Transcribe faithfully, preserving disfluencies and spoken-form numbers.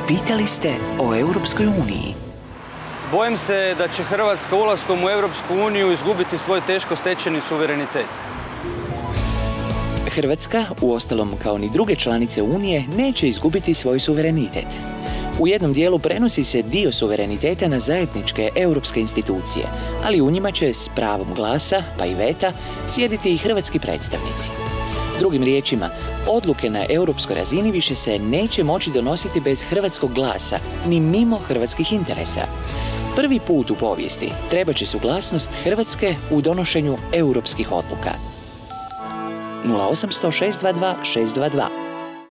Pitali ste o Europskoj uniji. Bojim se da će Hrvatska ulaskom u Europsku uniju izgubiti svoj teško stečeni suverenitet. Hrvatska, uostalom kao ni druge članice Unije, neće izgubiti svoj suverenitet. U jednom dijelu prenosi se dio suvereniteta na zajedničke europske institucije, ali u njima će s pravom glasa, pa i veta, sjediti i hrvatski predstavnici. Drugim riječima, odluke na europskoj razini više se neće moći donositi bez hrvatskog glasa, ni mimo hrvatskih interesa. Prvi put u povijesti trebat će suglasnost Hrvatske u donošenju europskih odluka. nula osam sto šest dva dva šest dva dva